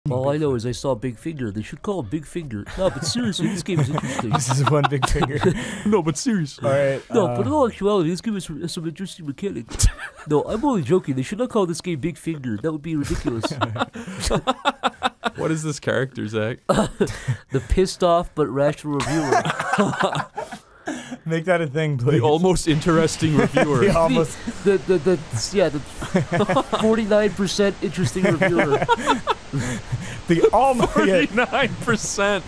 All I know is I saw Big Finger. They should call him Big Finger. No, but seriously, this game is interesting. This is one big finger. No, but seriously. All right. No, but in all actuality, this game is some interesting mechanics. No, I'm only joking. They should not call this game Big Finger. That would be ridiculous. What is this character, Zach? The pissed off but rational reviewer. Make that a thing, please. The almost interesting reviewer. The almost. The 49% interesting reviewer. The almost. 49%.